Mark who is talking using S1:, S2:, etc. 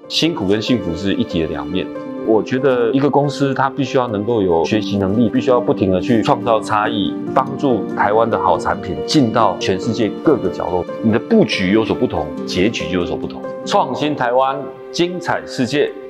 S1: 辛苦跟幸福是一体的两面。我觉得一个公司它必须要能够有学习能力，必须要不停地去创造差异，帮助台湾的好产品进到全世界各个角落。你的布局有所不同，结局就有所不同。创新台湾，精彩世界。